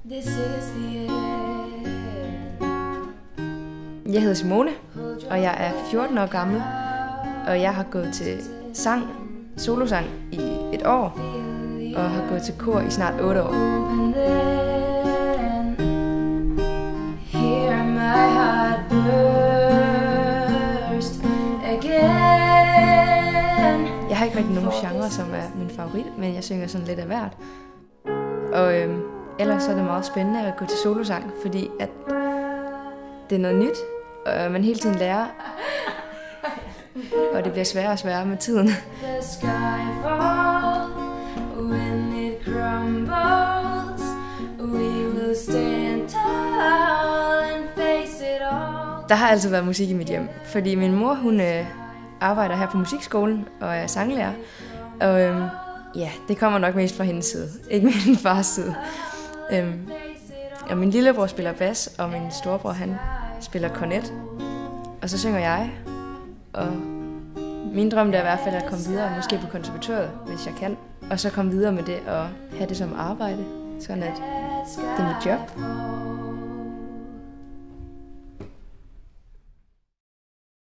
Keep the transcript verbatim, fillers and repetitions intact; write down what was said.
Jeg hedder Simone, og jeg er fjorten år gammel, og jeg har gået til sang, solosang i et år, og har gået til kor i snart otte år. Jeg har ikke rigtig nogen genre, som er min favorit, men jeg synger sådan lidt af hvert. Og øhm, ellers så er det meget spændende at gå til solosang, fordi at det er noget nyt, og man hele tiden lærer, og det bliver sværere og sværere med tiden. Der har altid været musik i mit hjem, fordi min mor hun øh, arbejder her på musikskolen og er sanglærer. Og øhm, ja, det kommer nok mest fra hendes side, ikke min fars side. Øhm, og min lillebror spiller bas, og min storebror han spiller kornet. Og så synger jeg. Og min drøm er i hvert fald at komme videre, måske på konservatoriet, hvis jeg kan. Og så komme videre med det og have det som arbejde, sådan at det er mit job.